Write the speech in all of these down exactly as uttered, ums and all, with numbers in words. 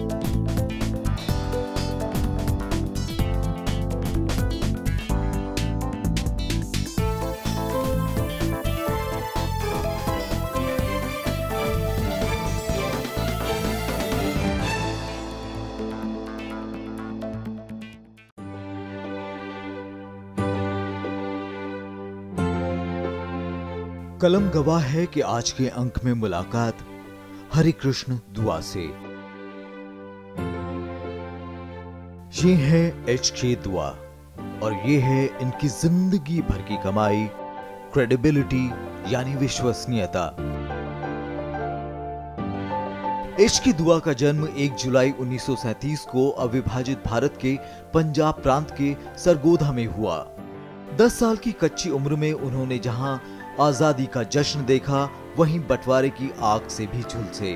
कलम गवाह है कि आज के अंक में मुलाकात हरि कृष्ण दुआ से। ये है एच के दुआ और ये है इनकी जिंदगी भर की कमाई, क्रेडिबिलिटी यानी विश्वसनीयता। एच के दुआ का जन्म एक जुलाई उन्नीस सौ सैंतीस को अविभाजित भारत के पंजाब प्रांत के सरगोधा में हुआ। दस साल की कच्ची उम्र में उन्होंने जहां आजादी का जश्न देखा, वहीं बंटवारे की आग से भी झुलसे।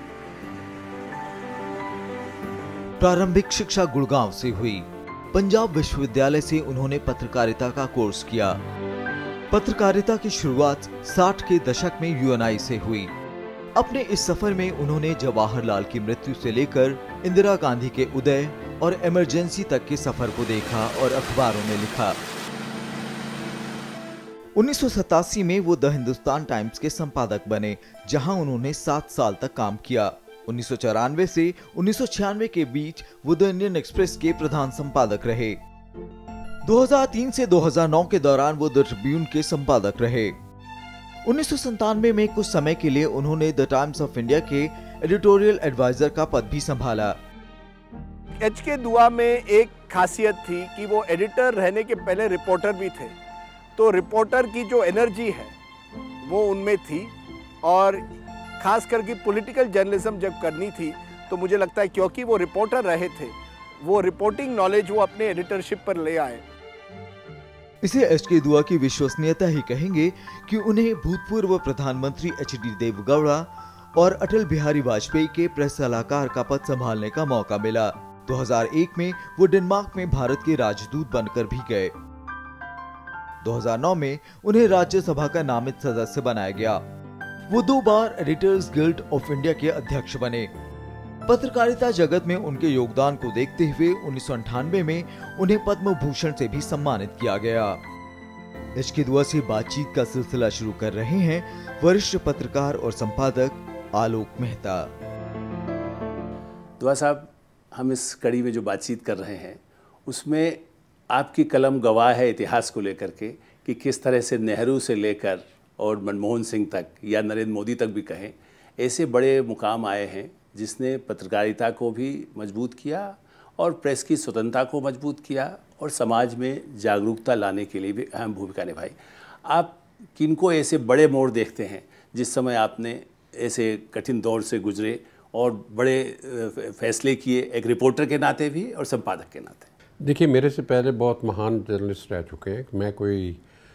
प्रारंभिक शिक्षा गुड़गांव से हुई। पंजाब विश्वविद्यालय से उन्होंने पत्रकारिता का कोर्स किया। पत्रकारिता की शुरुआत साठ के दशक में यू एन आई से हुई। अपने इस सफर में उन्होंने जवाहरलाल की मृत्यु से लेकर इंदिरा गांधी के उदय और इमरजेंसी तक के सफर को देखा और अखबारों में लिखा। उन्नीस सौ सतासी में वो द हिंदुस्तान टाइम्स के संपादक बने, जहां उन्होंने सात साल तक काम किया। उन्नीस सौ चौरानवे से उन्नीस सौ छियानवे के बीच वो द इंडियन एक्सप्रेस के प्रधान संपादक रहे। दो हज़ार तीन से दो हज़ार नौ के दौरान वो द ट्रिब्यून के संपादक रहे। उन्नीस सौ संतानवे में कुछ समय के लिए उन्होंने द टाइम्स ऑफ इंडिया के एडिटोरियल एडवाइजर का पद भी संभाला। एच के दुआ में एक खासियत थी कि वो एडिटर रहने के पहले रिपोर्टर भी थे, तो रिपोर्टर की जो एनर्जी है वो उनमें थी। और खास करके पॉलिटिकल जर्नलिज्म जब करनी थी तो मुझे लगता है क्योंकि वो रिपोर्टर रहे थे, वो रिपोर्टिंग नॉलेज वो अपने एडिटरशिप पर ले आए। इसे एच के दुआ की विश्वसनीयता ही कहेंगे कि उन्हें भूतपूर्व प्रधानमंत्री एच डी देवगौड़ा और अटल बिहारी वाजपेयी के प्रेस सलाहकार का पद संभालने का मौका मिला। दो हज़ार एक में वो डेनमार्क में भारत के राजदूत बनकर भी गए। दो हज़ार नौ में उन्हें राज्यसभा का नामित सदस्य बनाया गया। वो दो बार एडिटर्स गिल्ड ऑफ इंडिया के अध्यक्ष बने। पत्रकारिता जगत में उनके योगदान को देखते हुए उन्नीस सौ अंठानवे में उन्हें पद्म भूषण से भी सम्मानित किया गया। एच के दुआ से बातचीत का सिलसिला शुरू कर रहे हैं वरिष्ठ पत्रकार और संपादक आलोक मेहता। दुआ साहब, हम इस कड़ी में जो बातचीत कर रहे हैं उसमें आपकी कलम गवाह है इतिहास को लेकर के कि किस तरह से नेहरू से लेकर और मनमोहन सिंह तक या नरेंद्र मोदी तक भी कहें, ऐसे बड़े मुकाम आए हैं जिसने पत्रकारिता को भी मजबूत किया और प्रेस की स्वतंत्रता को मजबूत किया और समाज में जागरूकता लाने के लिए भी अहम भूमिका निभाई। आप किनको ऐसे बड़े मोड़ देखते हैं जिस समय आपने ऐसे कठिन दौर से गुजरे और बड़े फैसले किए, एक रिपोर्टर के नाते भी और संपादक के नाते? देखिए, मेरे से पहले बहुत महान जर्नलिस्ट रह चुके हैं। मैं कोई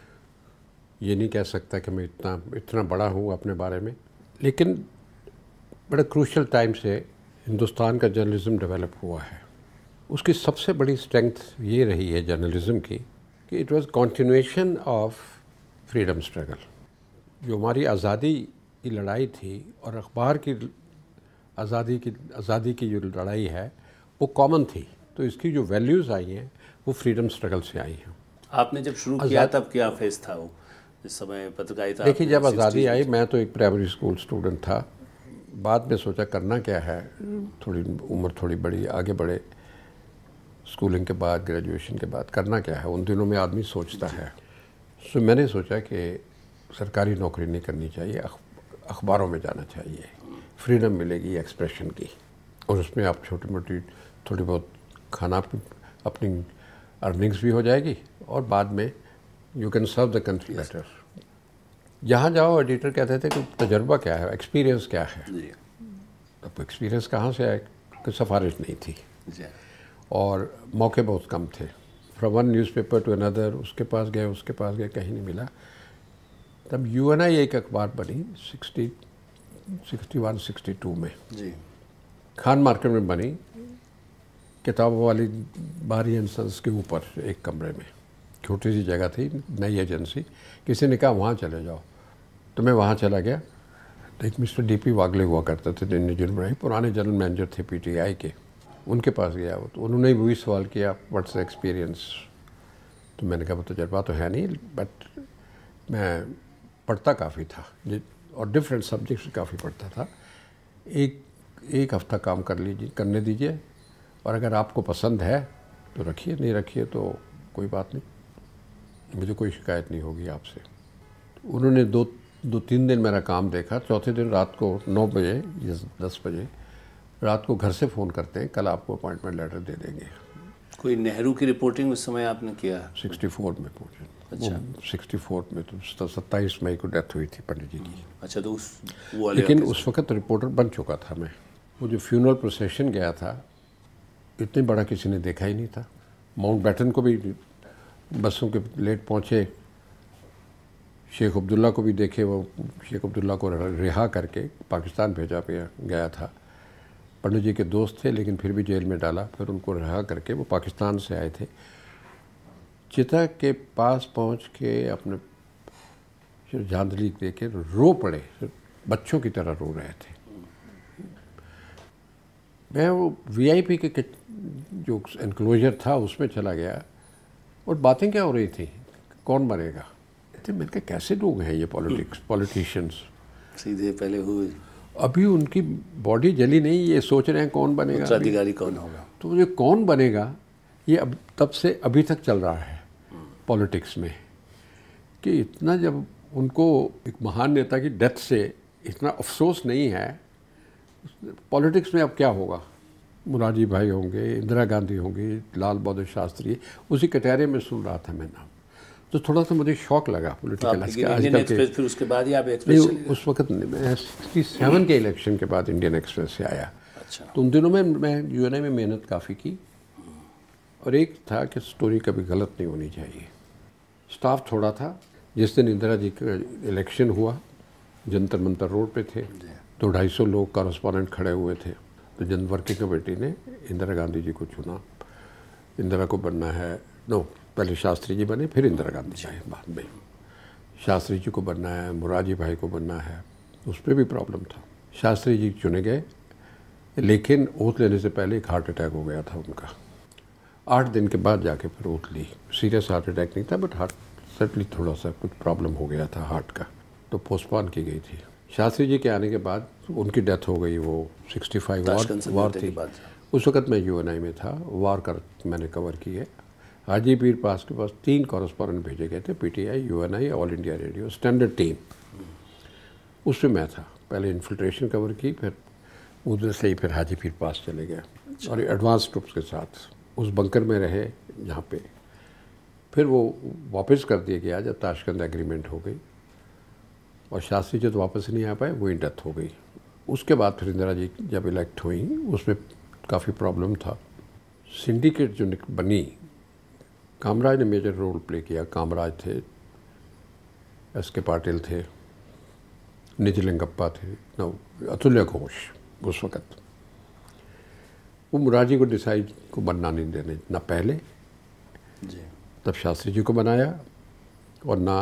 ये नहीं कह सकता कि मैं इतना इतना बड़ा हूँ अपने बारे में, लेकिन बड़ा क्रूशल टाइम से हिंदुस्तान का जर्नलिज्म डेवलप हुआ है। उसकी सबसे बड़ी स्ट्रेंथ ये रही है जर्नलिज्म की कि it was continuation of freedom struggle. जो हमारी आज़ादी की लड़ाई थी और अखबार की आज़ादी की आज़ादी की जो लड़ाई है वो कॉमन थी, तो इसकी जो वैल्यूज़ आई हैं वो फ्रीडम स्ट्रगल से आई हैं। आपने जब शुरू किया तब क्या फेस था वो, जिस समय पत्रकारिता? देखिए, जब आज़ादी आई मैं तो एक प्राइमरी स्कूल स्टूडेंट था। बाद में सोचा करना क्या है, थोड़ी उम्र थोड़ी बड़ी आगे बढ़े, स्कूलिंग के बाद ग्रेजुएशन के बाद करना क्या है, उन दिनों में आदमी सोचता है। सो मैंने सोचा कि सरकारी नौकरी नहीं करनी चाहिए, अखबारों में जाना चाहिए, फ्रीडम मिलेगी एक्सप्रेशन की और उसमें आप छोटी मोटी थोड़ी बहुत खाना अपनी अर्निंग्स भी हो जाएगी और बाद में you can serve the country better. जहाँ जाओ एडिटर कहते थे कि तजर्बा क्या है, एक्सपीरियंस क्या है। अब एक्सपीरियंस कहाँ से आए, कोई सिफारिश नहीं थी और मौके बहुत कम थे। From one newspaper to another, उसके पास गए उसके पास गए, कहीं नहीं मिला। तब यू एन आई एक अखबार बनी sixty sixty one sixty two में जी, खान मार्केट में बनी, किताबों वाली बारी एंड सन्स के ऊपर एक कमरे में, छोटी सी जगह थी, नई एजेंसी। किसी ने कहा वहाँ चले जाओ, तो मैं वहाँ चला गया। तो एक मिस्टर डी पी वागले हुआ करते थे दिल्ली जनरल मैनेजर, पुराने जनरल मैनेजर थे पी टी आई के, उनके पास गया वो, तो उन्होंने भी वही सवाल किया व्हाट्स एक्सपीरियंस। तो मैंने कहा वो तजर्बा तो है नहीं, बट मैं पढ़ता काफ़ी था और डिफरेंट सब्जेक्ट्स काफ़ी पढ़ता था। एक एक हफ्ता काम कर लीजिए, करने दीजिए, और अगर आपको पसंद है तो रखिए, नहीं रखिए तो कोई बात नहीं, मुझे कोई शिकायत नहीं होगी आपसे। उन्होंने दो दो तीन दिन मेरा काम देखा। चौथे दिन रात को नौ बजे या दस बजे रात को घर से फ़ोन करते हैं, कल आपको अपॉइंटमेंट लेटर दे देंगे। कोई नेहरू की रिपोर्टिंग उस समय आपने किया? सिक्सटी फोर में पहुँचे। अच्छा, सिक्सटी फोर में तो सत्ताईस मई को डेथ हुई थी पंडित जी की। अच्छा, तो उस वो वाले लेकिन उस वक्त रिपोर्टर बन चुका था मैं। वो जो फ्यूनरल प्रोसेशन गया था, इतने बड़ा किसी ने देखा ही नहीं था। माउंट बैटन को भी बसों के लेट पहुँचे, शेख अब्दुल्ला को भी देखे, वो शेख अब्दुल्ला को रिहा करके पाकिस्तान भेजा गया था। पंडित जी के दोस्त थे लेकिन फिर भी जेल में डाला, फिर उनको रिहा करके वो पाकिस्तान से आए थे। चिता के पास पहुंच के अपने श्रद्धांजलि दे के रो पड़े, बच्चों की तरह रो रहे थे। मैं वो वी आई पी के जो एनक्लोजर था उसमें चला गया, और बातें क्या हो रही थी, कौन बनेगा। मैंने कहा कैसे लोग हैं ये पॉलिटिक्स पॉलिटिशियंस, सीधे पहले हुए, अभी उनकी बॉडी जली नहीं, ये सोच रहे हैं कौन बनेगा, उत्तराधिकारी कौन होगा। तो ये कौन बनेगा, ये अब तब से अभी तक चल रहा है पॉलिटिक्स में, कि इतना जब उनको एक महान नेता की डेथ से इतना अफसोस नहीं है, पॉलिटिक्स में अब क्या होगा। मुरारजी भाई होंगे, इंदिरा गांधी होंगी, लाल बहादुर शास्त्री, उसी कटहरे में सुन रहा था मैं नाम, तो थोड़ा सा मुझे शौक लगा पॉलिटिकल। इंडियन एक्सप्रेस फिर उसके बाद ही आप एक्सप्रेस नहीं, उस वक्त मैं सिक्सटी सेवन के इलेक्शन के बाद इंडियन एक्सप्रेस से आया। अच्छा, तो उन दिनों में मैं यू एन आई में मेहनत काफ़ी की, और एक था कि स्टोरी कभी गलत नहीं होनी चाहिए। स्टाफ थोड़ा था। जिस दिन इंदिरा जी का इलेक्शन हुआ, जंतर मंतर रोड पे थे, तो ढाई सौ लोग कॉरेस्पॉन्डेंट खड़े हुए थे। तो जन वर्किंग कमेटी ने इंदिरा गांधी जी को चुना। इंदिरा को बनना है, नो पहले शास्त्री जी बने, फिर इंदिरा गांधी जी बाद में। शास्त्री जी को बनना है, मुरारजी भाई को बनना है, उस पर भी प्रॉब्लम था। शास्त्री जी चुने गए, लेकिन ओथ लेने से पहले एक हार्ट अटैक हो गया था उनका। आठ दिन के बाद जाके फिर ओथ ली। सीरियस हार्ट अटैक नहीं था, बट हार्ट सडनली थोड़ा सा कुछ प्रॉब्लम हो गया था हार्ट का, तो पोस्टपोन की गई थी। शास्त्री जी के आने के बाद उनकी डेथ हो गई। वो सिक्सटी फाइव वार वार थी, उस वक्त मैं यू एन आई में था, वार कर मैंने कवर की है। हाजी पीर पास के पास तीन कॉरेस्पॉन्डेंट भेजे गए थे, P T I, U N I, All India Radio, standard team, उसमें मैं था। पहले इन्फिल्ट्रेशन कवर की, फिर उधर से ही फिर हाजी पीर पास चले गए, और एडवांस ट्रुप्स के साथ उस बंकर में रहे जहाँ पे। फिर वो वापस कर दिया गया जब ताशकंद एग्रीमेंट हो गई, और शास्त्री जी तो वापस नहीं आ पाए, वही डेथ हो गई। उसके बाद फिर इंदिरा जी जब इलेक्ट हुई, उसमें काफ़ी प्रॉब्लम था। सिंडिकेट जो बनी, कामराज ने मेजर रोल प्ले किया। कामराज थे, एस के पाटिल थे, निजलिंगप्पा थे, न अतुल्य घोष उस वक़्त। वो मुरारजी को डिसाइड को बनना नहीं देने, ना पहले जी, तब शास्त्री जी को बनाया, और ना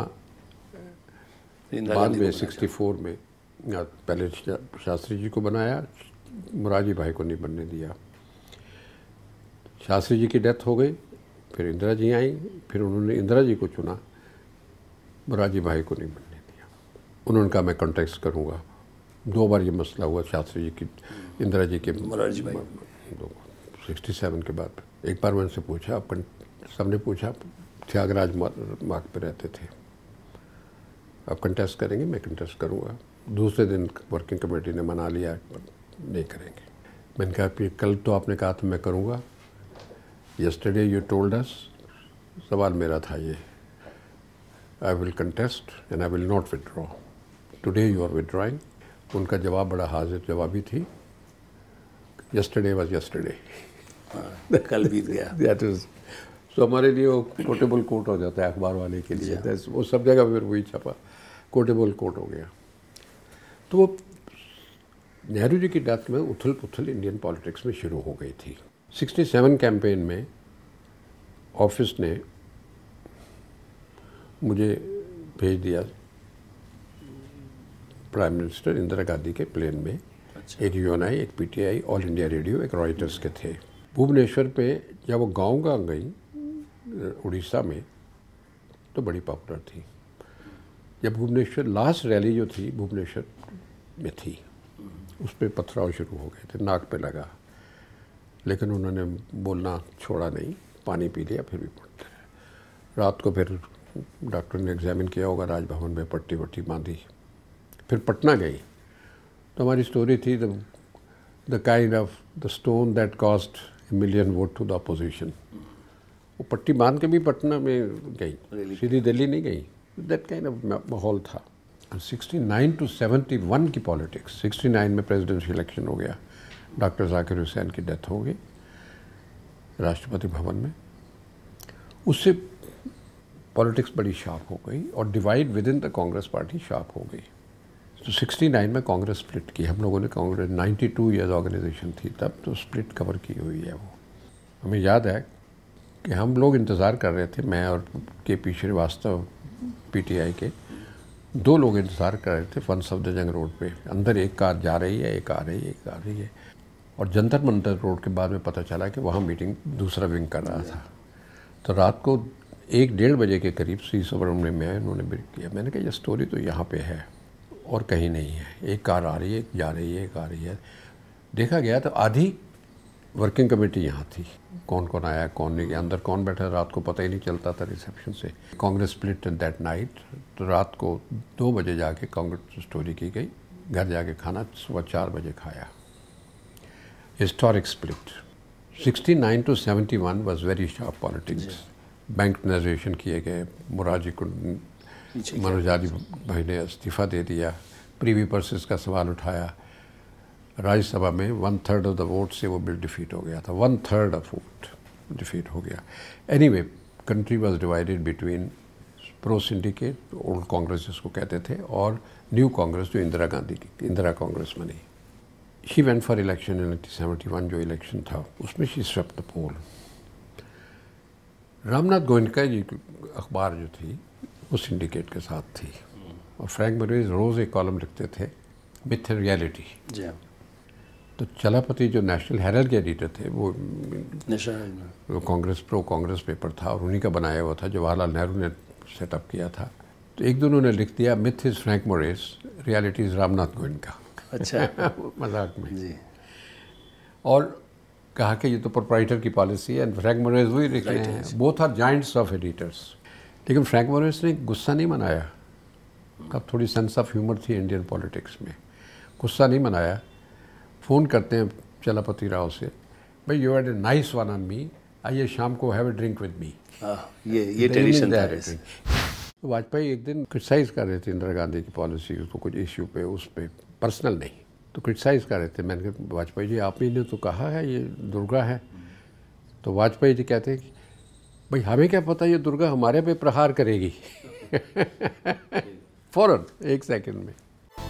बाद में सिक्सटी फोर में पहले शास्त्री जी को बनाया, मुरारजी भाई को नहीं बनने दिया। शास्त्री जी की डेथ हो गई, फिर इंदिरा जी आई, फिर उन्होंने इंदिरा जी को चुना, मुरारजी भाई को नहीं बनने दिया। उन्होंने कहा मैं कंटेस्ट करूँगा। दो बार ये मसला हुआ शास्त्री जी की, इंदिरा जी के, मुरारजी भाई सिक्सटी सेवन के बाद। एक बार मैंने से पूछा, आप सबने पूछा, त्यागराज मार्ग पे रहते थे, आप कंटेस्ट करेंगे? मैं कंटेस्ट करूँगा। दूसरे दिन वर्किंग कमेटी ने मना लिया, नहीं करेंगे। मैंने कहा फिर कल तो आपने कहा था मैं करूँगा, यस्टरडे यू टोल्ड अस, सवाल मेरा था ये, I will contest and I will not withdraw, today you are withdrawing. उनका जवाब बड़ा हाजिर जवाबी थी, यस्टरडे वाज यस्टरडे, कल बीत गया। दैट इज सो हमारे लिए वो कोटेबल कोट हो जाता है अखबार वाले के लिए, वो सब जगह फिर वही छपा, कोटेबल कोट हो गया। तो वो नेहरू जी की डेथ में उथल पुथल इंडियन पॉलिटिक्स में शुरू हो गई थी। सिक्सटी सेवन कैंपेन में ऑफिस ने मुझे भेज दिया प्राइम मिनिस्टर इंदिरा गांधी के प्लेन में। अच्छा। एक यूएनआई, एक पीटीआई, ऑल इंडिया रेडियो, एक रॉयटर्स के थे। भुवनेश्वर पे जब वो गाँव गाँव गई उड़ीसा में तो बड़ी पॉपुलर थी। जब भुवनेश्वर लास्ट रैली जो थी भुवनेश्वर में थी, उस पर पथराव शुरू हो गए थे, नाक पे लगा, लेकिन उन्होंने बोलना छोड़ा नहीं, पानी पी लिया, फिर भी पड़ते रहे। रात को फिर डॉक्टर ने एग्जामिन किया होगा राजभवन में, पट्टी वट्टी बांधी, फिर पटना गई। तो हमारी स्टोरी थी the the kind of the stone that cost a million vote to the opposition. वो पट्टी बांध के भी पटना में गई, सीधी दिल्ली नहीं गई। दैट काइंड ऑफ माहौल था। Sixty nine to seventy one की पॉलिटिक्स, सिक्सटी नाइन में प्रेसिडेंशियल इलेक्शन हो गया, डॉक्टर जाकिर हुसैन की डेथ हो गई राष्ट्रपति भवन में। उससे पॉलिटिक्स बड़ी शार्प हो गई और divide within the Congress party sharp हो गई। तो सिक्सटी नाइन में कांग्रेस स्प्लिट की हम लोगों ने। Congress ninety two years organisation थी तब, तो स्प्लिट कवर की हुई है वो। हमें याद है कि हम लोग इंतज़ार कर रहे थे, मैं और के पी श्रीवास्तव पीटीआई के, दो लोग इंतज़ार कर रहे थे फन सफदरजंग रोड पे। अंदर एक कार जा रही है, एक आ रही है, एक आ रही है। और जंतर मंतर रोड के बाद में पता चला कि वहाँ मीटिंग दूसरा विंग कर रहा था। तो रात को एक डेढ़ बजे के करीब सी सुब्रमण्यम में उन्होंने ब्रीफ किया। मैंने कहा ये स्टोरी तो यहाँ पे है और कहीं नहीं है। एक कार आ रही है, एक जा रही है, एक आ रही है। देखा गया तो आधी वर्किंग कमेटी यहाँ थी, कौन कौन आया कौन नहीं गया, अंदर कौन बैठा रात को पता ही नहीं चलता था रिसेप्शन से। Congress split in that night. तो रात को दो बजे जाके कांग्रेस स्टोरी की गई, घर जाके खाना सुबह चार बजे खाया। Historic split. Sixty nine to seventy one was very sharp politics. बैंकनाइजेशन किए गए, मुराजी को मनोजारी भाई ने इस्तीफ़ा दे दिया, प्रीवी पर्सेस का सवाल उठाया। राज्यसभा में one third of the vote से वो बिल डिफीट हो गया था, one third of vote defeat हो गया। Anyway country was divided between pro syndicate, old Congress जिसको कहते थे, और न्यू कांग्रेस जो इंदिरा गांधी की, इंदिरा कांग्रेस बनी। She went for election in nineteen seventy one जो इलेक्शन था उसमें she swept the poll. Ramnath Goenka ji की अखबार जो थी वो सिंडिकेट के साथ थी, और फ्रैंक मरेज रोज़ एक कॉलम लिखते थे, मिथ एंड रियलिटी। तो चलापति जो नेशनल हेरल्ड के एडिटर थे वो वो कांग्रेस प्रो कांग्रेस पेपर था और उन्हीं का बनाया हुआ था, जवाहरलाल नेहरू ने सेटअप किया था। तो एक दोनों ने लिख दिया myth is Frank Moraes, reality is Ramnath Goenka. अच्छा मजाक में जी। और कहा कि ये तो प्रोप्राइटर की पॉलिसी है, एंड फ्रैंक मोरेज वही लिख रहे हैं। Both are giants of editors. लेकिन फ्रैंक मोरेज ने गुस्सा नहीं मनाया, कब थोड़ी सेंस ऑफ ह्यूमर थी इंडियन पॉलिटिक्स में, गुस्सा नहीं मनाया। फ़ोन करते हैं चलापति राव से, भाई you had a nice one on me, आइए शाम को have a drink with me. ये ये ट्रेडिशन था। तो वाजपेयी एक दिन क्रिटिसाइज़ कर रहे थे इंदिरा गांधी की पॉलिसी, उसको कुछ इश्यू पे, उस पर पर्सनल नहीं, तो क्रिटिसाइज़ कर रहे थे। मैंने कहा वाजपेयी जी आप ही ने तो कहा है ये दुर्गा है। तो वाजपेयी जी कहते हैं कि भाई हमें क्या पता ये दुर्गा हमारे पे प्रहार करेगी। फौरन एक सेकंड में।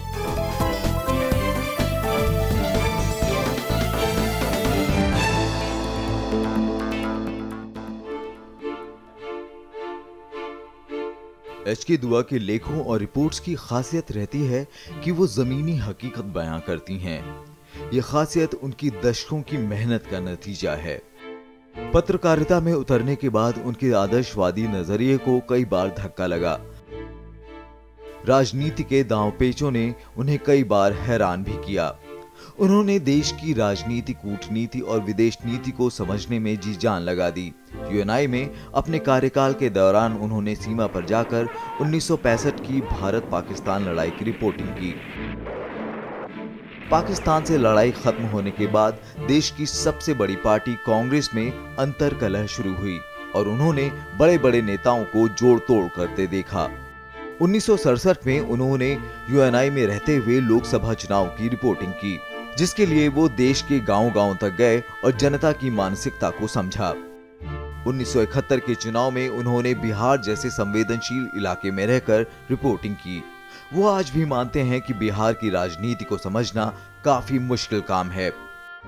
एच के दुआ के लेखों और रिपोर्ट्स की खासियत रहती है कि वो जमीनी हकीकत बयां करती हैं। ये खासियत उनकी दशकों की मेहनत का नतीजा है। पत्रकारिता में उतरने के बाद उनके आदर्शवादी नजरिए को कई बार धक्का लगा। राजनीति के दांव पेचों ने उन्हें कई बार हैरान भी किया। उन्होंने देश की राजनीति, कूटनीति और विदेश नीति को समझने में जी जान लगा दी। यूएनआई में अपने कार्यकाल के दौरान उन्होंने सीमा पर जाकर उन्नीस सौ पैंसठ की भारत पाकिस्तान लड़ाई की रिपोर्टिंग की। पाकिस्तान से लड़ाई खत्म होने के बाद देश की सबसे बड़ी पार्टी कांग्रेस में अंतर्कलह शुरू हुई और उन्होंने बड़े बड़े नेताओं को जोड़ तोड़ करते देखा। उन्नीस सौ सड़सठ में उन्होंने यूएनआई में रहते हुए लोकसभा चुनाव की रिपोर्टिंग की, जिसके लिए वो देश के गांव-गांव तक गए और जनता की मानसिकता को समझा। उन्नीस सौ इकहत्तर के चुनाव में उन्होंने बिहार जैसे संवेदनशील इलाके में रहकर रिपोर्टिंग की। वो आज भी मानते हैं कि बिहार की राजनीति को समझना काफी मुश्किल काम है।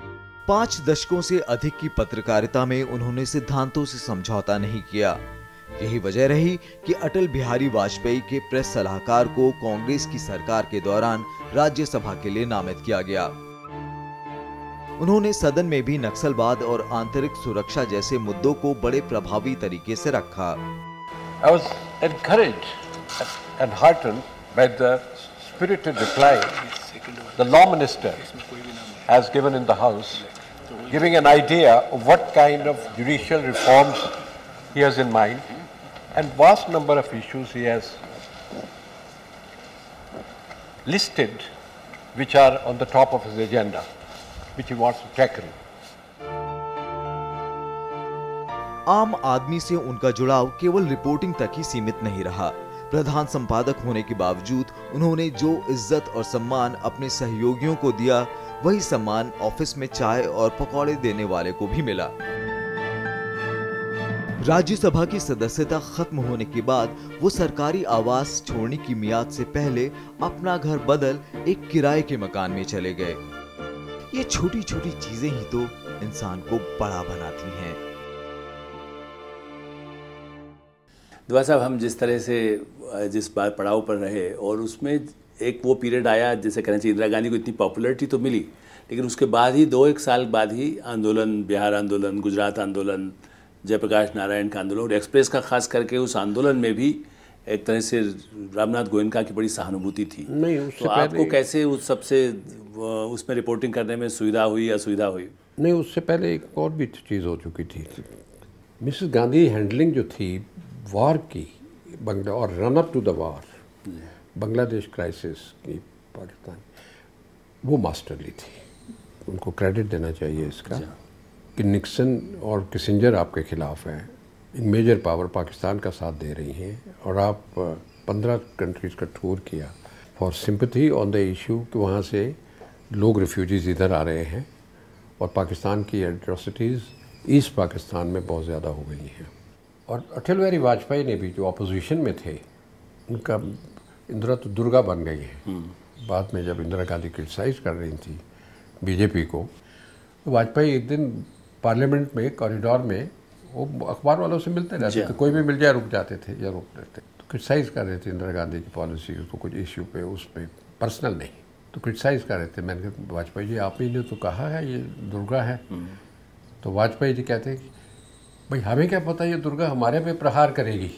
पांच दशकों से अधिक की पत्रकारिता में उन्होंने सिद्धांतों से समझौता नहीं किया। यही वजह रही कि अटल बिहारी वाजपेयी के प्रेस सलाहकार को कांग्रेस की सरकार के दौरान राज्यसभा के लिए नामित किया गया। उन्होंने सदन में भी नक्सलवाद और आंतरिक सुरक्षा जैसे मुद्दों को बड़े प्रभावी तरीके से रखा। I was encouraged and heartened by the spirited reply the law minister has given in the House, giving an idea of what kind of judicial reforms he has in mind, and vast number of issues he has listed which are on the top of his agenda, which he wants to tackle. आम आदमी से उनका जुड़ाव केवल reporting तक ही सीमित नहीं रहा। प्रधान संपादक होने के बावजूद उन्होंने जो इज्जत और सम्मान अपने सहयोगियों को दिया, वही सम्मान ऑफिस में चाय और पकौड़े देने वाले को भी मिला। राज्यसभा की सदस्यता खत्म होने के बाद वो सरकारी आवास छोड़ने की मियाद से पहले अपना घर बदल एक किराए के मकान में चले गए। ये छोटी छोटी चीजें ही तो इंसान को बड़ा बनाती हैं। दुआ साहब, हम जिस तरह से जिस बार पड़ाव पर रहे और उसमें एक वो पीरियड आया, जैसे कहना चाहिए इंदिरा गांधी को इतनी पॉपुलैरिटी तो मिली, लेकिन उसके बाद ही दो एक साल बाद ही आंदोलन, बिहार आंदोलन, गुजरात आंदोलन, जयप्रकाश नारायण का आंदोलन और एक्सप्रेस का खास करके उस आंदोलन में भी एक तरह से रामनाथ गोयनका की बड़ी सहानुभूति थी। नहीं, उससे तो आपको कैसे उस सबसे उसमें रिपोर्टिंग करने में सुविधा हुई, असुविधा हुई? नहीं, उससे पहले एक और भी चीज़ हो चुकी थी। मिसेस गांधी हैंडलिंग जो थी वॉर की, बंगला और run up to the war, Bangladesh crisis की, पाकिस्तान, वो मास्टरली थी। उनको क्रेडिट देना चाहिए इसका कि निक्सन और किसिंजर आपके खिलाफ हैं, मेजर पावर पाकिस्तान का साथ दे रही हैं और आप पंद्रह कंट्रीज़ का टूर किया for sympathy on the issue कि वहाँ से लोग रिफ्यूजीज़ इधर आ रहे हैं और पाकिस्तान की एट्रोसिटीज़ ईस्ट पाकिस्तान में बहुत ज़्यादा हो गई हैं। और अटल बिहारी वाजपेयी ने भी जो अपोजिशन में थे, उनका इंदिरा तो दुर्गा बन गई है। बाद में जब इंदिरा गांधी क्रिटिसाइज कर रही थी बीजेपी को, तो वाजपेयी एक दिन पार्लियामेंट में कॉरिडोर में वो अखबार वालों से मिलते रहते थे, कोई भी मिल जाए रुक जाते थे या रोक लेते, तो क्रिटिसाइज़ कर रहे थे इंदिरा गांधी की पॉलिसी को, कुछ इश्यू पे, उस पर पर्सनल नहीं, तो क्रिटिसाइज़ कर रहे थे। मैंने कहा वाजपेयी जी आप ही ने तो कहा है ये दुर्गा है, तो वाजपेयी जी कहते हैं कि भाई हमें क्या पता ये दुर्गा हमारे पे प्रहार करेगी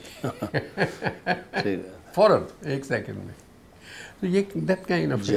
फौरन एक सेकंड में। तो ये दैट काइंड ऑफ।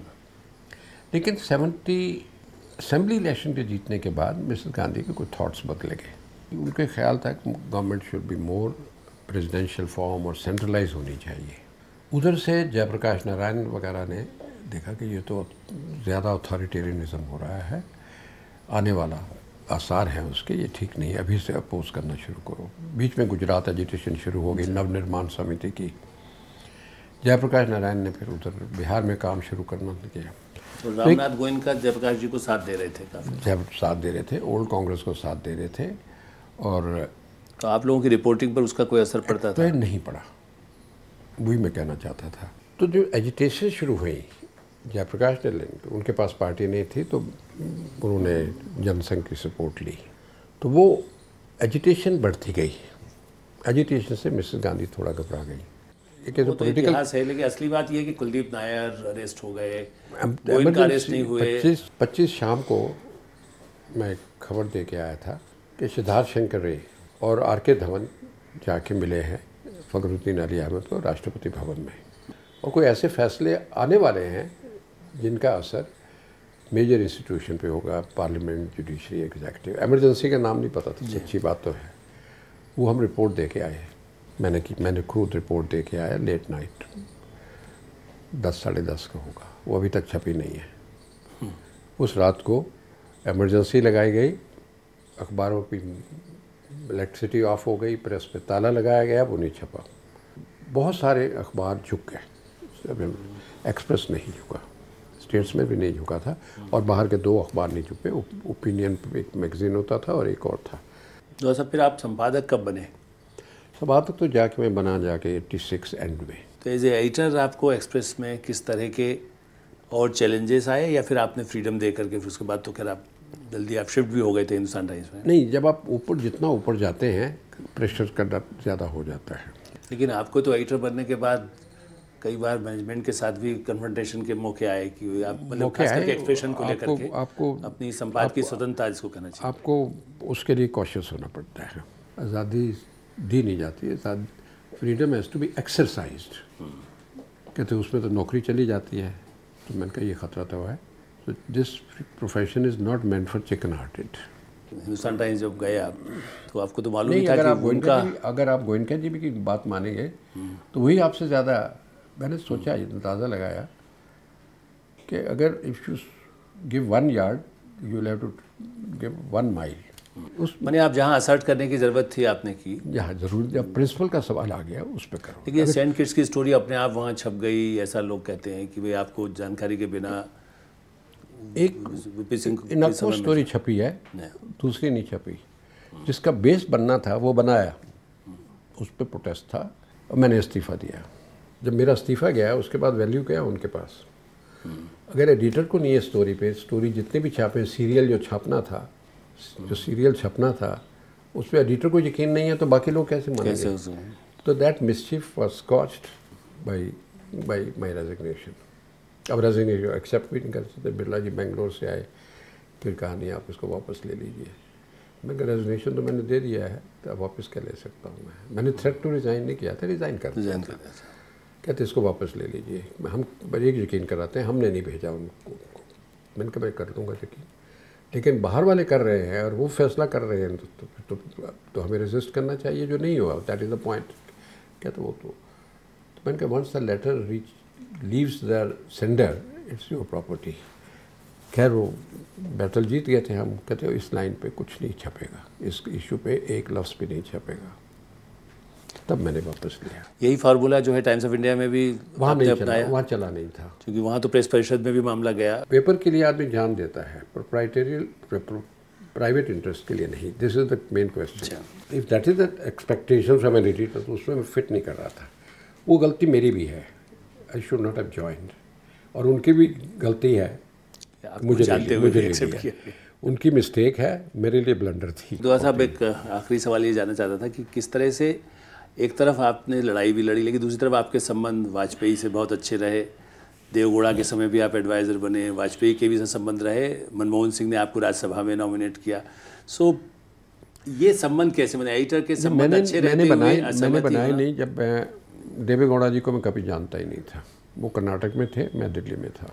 लेकिन सेवेंटी असेंबली इलेक्शन के जीतने के बाद मिसेस गांधी के कुछ थॉट्स बदले गए। उनके ख्याल था कि government should be more presidential form और सेंट्रलाइज होनी चाहिए। उधर से जयप्रकाश नारायण वगैरह ने देखा कि ये तो ज़्यादा अथॉरिटेरियनिज्म हो रहा है, आने वाला आसार है उसके, ये ठीक नहीं है, अभी से अपोज करना शुरू करो। बीच में गुजरात एजिटेशन शुरू हो गई नवनिर्माण समिति की। जयप्रकाश नारायण ने फिर उधर बिहार में काम शुरू करना किया। तो रामनाथ गोयनका जयप्रकाश जी को साथ दे रहे थे, जब साथ दे रहे थे, ओल्ड कांग्रेस को साथ दे रहे थे। और तो आप लोगों की रिपोर्टिंग पर उसका कोई असर पड़ता था? नहीं पड़ा, वही मैं कहना चाहता था। तो जो एजिटेशन शुरू हुई, जयप्रकाश ने, उनके पास पार्टी नहीं थी तो उन्होंने जनसंघ की सपोर्ट ली, तो वो एजिटेशन बढ़ती गई। एजिटेशन से मिसेस गांधी थोड़ा घबरा गई। वो तो पोलिटिकल है, लेकिन असली बात ये है कि कुलदीप नायर अरेस्ट हो गए, गोयनका अरेस्ट नहीं हुए। पच्चीस पच्चीस शाम को मैं खबर दे के आया था कि सिद्धार्थ शंकर रे और आर के धवन जाके मिले हैं फखरुद्दीन अली अहमद को राष्ट्रपति भवन में, और कोई ऐसे फैसले आने वाले हैं जिनका असर मेजर इंस्टीट्यूशन पे होगा, पार्लियामेंट, जुडिशरी, एग्जीक्यूटिव। एमरजेंसी का नाम नहीं पता था, सच्ची बात तो है। वो हम रिपोर्ट दे के आए, मैंने की मैंने खुद रिपोर्ट दे के आया, लेट नाइट दस साढ़े दस का होगा, वो अभी तक छपी नहीं है। उस रात को एमरजेंसी लगाई गई, अखबारों की इलेक्ट्रिसिटी ऑफ हो गई, प्रेस पे ताला लगाया गया, वो नहीं छपा। बहुत सारे अखबार झुक गए, एक्सप्रेस नहीं झुका, स्टेट्समैन भी नहीं झुका था, और बाहर के दो अखबार नहीं झुके। ओपिनियन एक मैगजीन होता था और एक और था। तो सब फिर आप संपादक कब बने? संपादक तो जाके मैं बना जाके एट्टी सिक्स एंड में। तो एज ए एडिटर आपको एक्सप्रेस में किस तरह के और चैलेंजेस आए, या फिर आपने फ्रीडम दे करके फिर उसके बाद तो खैर आप जल्दी आप शिफ्ट भी हो गए थे हिंदुस्तान टाइम्स में? नहीं, जब आप ऊपर जितना ऊपर जाते हैं प्रेशर का डर ज़्यादा हो जाता है। लेकिन आपको तो एडिटर बनने के बाद कई बार मैनेजमेंट के साथ भी कन्फ्रंटेशन के मौके आए कि आप मतलब खास करके एक्सप्रेशन को लेकर के आपको अपनी संपादकीय स्वतंत्रता जिसको कहना चाहिए, आपको उसके लिए कॉशियस होना पड़ता है। आज़ादी दी नहीं जाती है, freedom has to be exercised. कहते उसमें तो नौकरी चली जाती है, तो मैंने कहा ये ख़तरा तो है। तो this profession is not meant for chicken hearted. Hindustan Times जब गए आप तो आपको तो मालूम नहीं, था अगर कि आप उनका अगर आप गोयनका जी की बात मानेंगे तो वही आपसे ज़्यादा मैंने सोचा, अंदाज़ा लगाया कि अगर if you give one yard you will have to give one mile. उस मैंने आप जहाँ असर्ट करने की ज़रूरत थी आपने की, जहाँ जरूर जब प्रिंसिपल का सवाल आ गया उस पर करो। लेकिन सेंट किट्स की स्टोरी अपने आप वहाँ छप गई, ऐसा लोग कहते हैं कि भाई आपको जानकारी के बिना एक इनको स्टोरी छपी है, दूसरी नहीं छपी। जिसका बेस बनना था वो बनाया, उस पर प्रोटेस्ट था और मैंने इस्तीफ़ा दिया। जब मेरा इस्तीफ़ा गया उसके बाद वैल्यू क्या उनके पास। अगर एडिटर को नहीं है स्टोरी पे, स्टोरी जितने भी छापे, सीरियल जो छापना था, जो सीरियल छपना था उस पर एडिटर को यकीन नहीं है तो बाकी लोग कैसे मानेंगे? तो that mischief was scotched by by my resignation. अब रेजिग्नेशन एक्सेप्ट भी नहीं कर सकते। बिरला जी बेंगलोर से आए, फिर कहा नहीं आप इसको वापस ले लीजिए। मैं कहा रेजिग्नेशन तो मैंने दे दिया है, तो अब वापस क्या ले सकता हूँ मैं? मैंने थ्रेट टू रिज़ाइन नहीं किया था, रिज़ाइन कर दिया था। कहते इसको वापस ले लीजिए। हम बड़े यकीन कराते हैं, हमने नहीं भेजा उनको। मैंने कहा मैं कर लूँगा यकीन, लेकिन बाहर वाले कर रहे हैं और वो फैसला कर रहे हैं तो, तो, तो, तो हमें रेजिस्ट करना चाहिए जो नहीं हुआ। That is the point. क्या तो वो तो, तो मैंने कहा once the letter reach leaves the sender it's your property. खैर वो बैटल जीत गए थे हम। कहते हो इस लाइन पे कुछ नहीं छपेगा, इस इशू पे एक लफ्ज़ भी नहीं छपेगा। तब मैंने वापस लिया। यही फार्मूला जो है टाइम्स ऑफ इंडिया में भी वहाँ नहीं चला, वहाँ चला नहीं था, क्योंकि वहाँ तो प्रेस परिषद में भी मामला गया। पेपर के लिए आदमी जान देता है, प्रोप्राइटरी प्राइवेट इंटरेस्ट के लिए नहीं। This is the main question. If that is the expectation from an editor, तो उसमें मैं फिट नहीं कर रहा था। वो गलती मेरी भी है, I should not have joined. और उनकी भी गलती है, मुझे जानते हुए मुझे एक्सेप्ट किया। उनकी मिस्टेक है, मेरे लिए ब्लंडर थी। दुआ साहब, एक आखिरी सवाल ये जानना चाहता था कि किस तरह से एक तरफ आपने लड़ाई भी लड़ी, लेकिन दूसरी तरफ आपके संबंध वाजपेयी से बहुत अच्छे रहे। देवगौड़ा के समय भी आप एडवाइज़र बने, वाजपेयी के भी संबंध रहे, मनमोहन सिंह ने आपको राज्यसभा में नॉमिनेट किया। सो ये संबंध कैसे बने? एडिटर के संबंध अच्छे रहते मैंने बनाए मैंने बनाए नहीं। जब मैं देवेगौड़ा जी को मैं कभी जानता ही नहीं था, वो कर्नाटक में थे, मैं दिल्ली में था।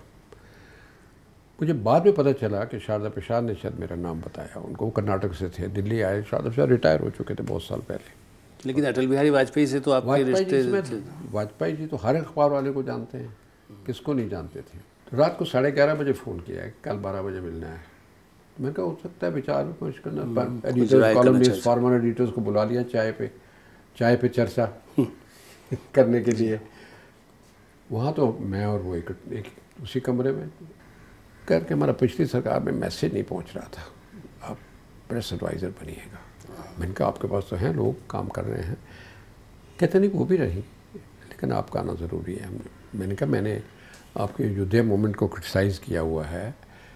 मुझे बाद में पता चला कि शारदा प्रसाद ने शायद मेरा नाम बताया उनको। वो कर्नाटक से थे, दिल्ली आए। शारदा प्रसाद रिटायर हो चुके थे बहुत साल पहले। लेकिन अटल बिहारी वाजपेयी से तो आपके रिश्ते। वाजपेयी जी तो हर अखबार वाले को जानते हैं, किसको नहीं जानते थे। तो रात को साढ़े ग्यारह बजे फ़ोन किया है, कल बारह बजे मिलना है। मैंने कहा हो सकता है विचार विमर्श करना, पर एडिटर्स कॉलमनिस्ट फॉर्मर एडिटर्स को बुला लिया चाय पे चाय पे चर्चा करने के लिए। वहाँ तो मैं और वो एक, एक उसी कमरे में करके हमारा पिछली सरकार में मैसेज नहीं पहुँच रहा था, आप प्रेस एडवाइज़र बनिएगा। मैंने कहा आपके पास तो हैं लोग काम कर रहे हैं। कहते नहीं वो भी रही, लेकिन आपका आना ज़रूरी है। मैंने कहा मैंने आपके अयोध्या मूवमेंट को क्रिटिसाइज़ किया हुआ है,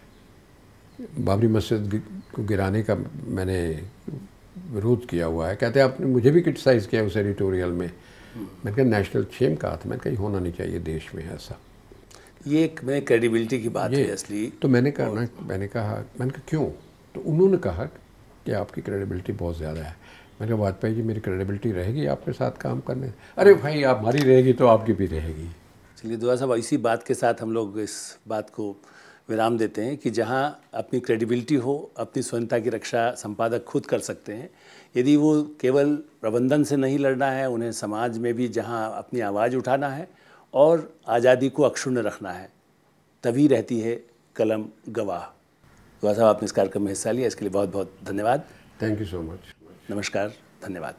बाबरी मस्जिद को गिराने का मैंने विरोध किया हुआ है। कहते आपने मुझे भी क्रिटिसाइज़ किया उस एडिटोरियल में। मैंने कहा नेशनल शेम कहा था, मैंने कहा ये होना नहीं चाहिए देश में ऐसा। ये एक मैं क्रेडिबिलिटी की बात है असली। तो मैंने कहा ना मैंने कहा मैंने कहा क्यों? तो उन्होंने कहा कि आपकी क्रेडिबिलिटी बहुत ज़्यादा है। मैंने कहा वाजपेयी जी मेरी क्रेडिबिलिटी रहेगी आपके साथ काम करने? अरे भाई आप हमारी रहेगी तो आपकी भी रहेगी। चलिए दुआ साहब, इसी बात के साथ हम लोग इस बात को विराम देते हैं कि जहां अपनी क्रेडिबिलिटी हो, अपनी स्वतंत्रता की रक्षा संपादक खुद कर सकते हैं। यदि वो केवल प्रबंधन से नहीं लड़ना है, उन्हें समाज में भी जहां अपनी आवाज़ उठाना है और आज़ादी को अक्षुण्ण रखना है, तभी रहती है कलम गवाह। दुआ साहब, आपने इस कार्यक्रम में हिस्सा लिया, इसके लिए बहुत बहुत धन्यवाद। Thank you so much. नमस्कार, धन्यवाद।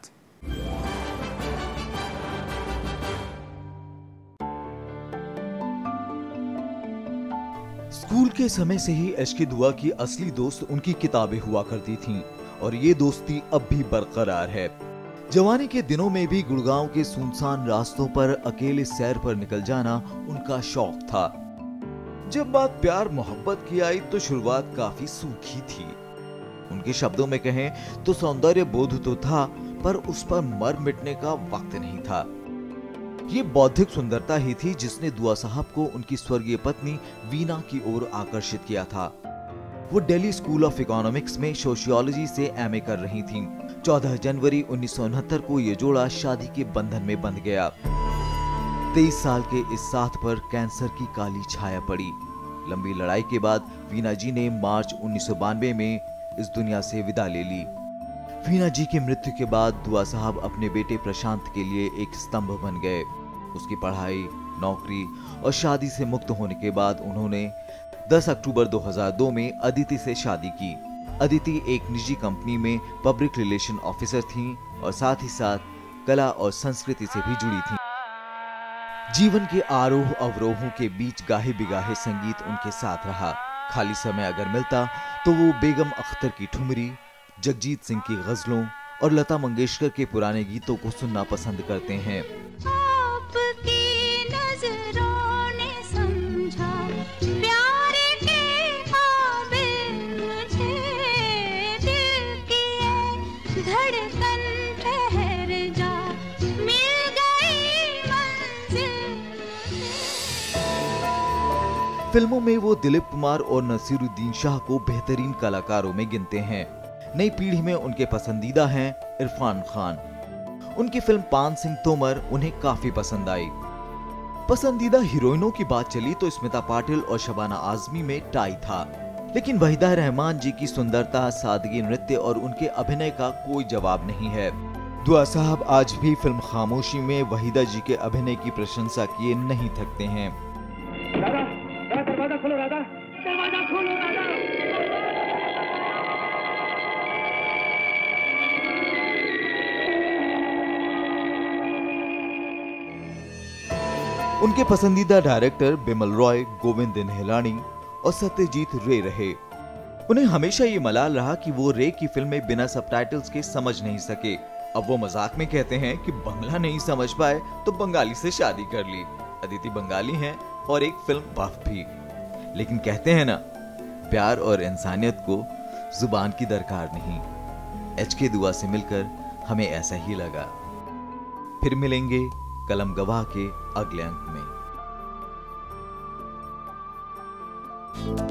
स्कूल के समय से ही एच के दुआ की असली दोस्त उनकी किताबें हुआ करती थीं और ये दोस्ती अब भी बरकरार है। जवानी के दिनों में भी गुड़गांव के सुनसान रास्तों पर अकेले सैर पर निकल जाना उनका शौक था। जब बात प्यार मोहब्बत की आई तो शुरुआत काफी सूखी थी। उनके शब्दों में कहें तो सौंदर्य बोध तो था, पर उस पर मर मिटने का वक्त नहीं था। ये बौद्धिक सुंदरता ही थी जिसने दुआ साहब को उनकी स्वर्गीय पत्नी वीना की ओर आकर्षित किया था। वो दिल्ली स्कूल ऑफ इकोनॉमिक्स में सोशियोलॉजी से एमए कर रही थीं। चौदह जनवरी उन्नीस सौ उनहत्तर को ये जोड़ा शादी के बंधन में बंध गया। तेईस साल के इस साथ पर कैंसर की काली छाया पड़ी। लंबी लड़ाई के बाद वीना जी ने मार्च उन्नीस सौ बानवे में इस दुनिया से विदा ले ली। वीना जी की मृत्यु के बाद दुआ साहब अपने बेटे प्रशांत के लिए एक स्तंभ बन गए। उसकी पढ़ाई, नौकरी और शादी से मुक्त होने के बाद उन्होंने दस अक्टूबर दो हज़ार दो में अदिति से शादी की। अदिति एक निजी कंपनी में पब्लिक रिलेशन ऑफिसर थीं और साथ ही साथ कला और संस्कृति से भी जुड़ी थीं। जीवन के आरोह अवरोहों के बीच गाहे बिगाहे संगीत उनके साथ रहा। खाली समय अगर मिलता तो वो बेगम अख्तर की ठुमरी, जगजीत सिंह की गजलों और लता मंगेशकर के पुराने गीतों को सुनना पसंद करते हैं। फिल्मों में वो दिलीप कुमार और नसीरुद्दीन शाह को बेहतरीन कलाकारों में गिनते हैं। नई पीढ़ी में उनके पसंदीदा हैं इरफान खान। उनकी फिल्म पान सिंह तोमर उन्हें काफी पसंद आई। पसंदीदा हीरोइनों की बात चली तो स्मिता पाटिल और शबाना आजमी में टाई था, लेकिन वहीदा रहमान जी की सुंदरता, सादगी नृत्य और उनके अभिनय का कोई जवाब नहीं है। दुआ साहब आज भी फिल्म खामोशी में वहीदा जी के अभिनय की प्रशंसा किए नहीं थकते हैं। राधा, राधा, दरवाजा खोलो राधा, दरवाजा खोलो राधा। उनके पसंदीदा डायरेक्टर बिमल रॉय, गोविंद निहलानी और सत्यजीत रे रहे। उन्हें हमेशा ये मलाल रहा कि वो रे की फिल्में बिना सबटाइटल्स के समझ नहीं सके। अब वो मजाक में कहते हैं कि बंगला नहीं समझ पाए तो बंगाली से शादी कर ली। अदिति बंगाली हैं और एक फिल्म बफ भी, लेकिन कहते हैं ना, प्यार और इंसानियत को जुबान की दरकार नहीं। एच के दुआ से मिलकर हमें ऐसा ही लगा। फिर मिलेंगे कलम गवाह के अगले अंक में।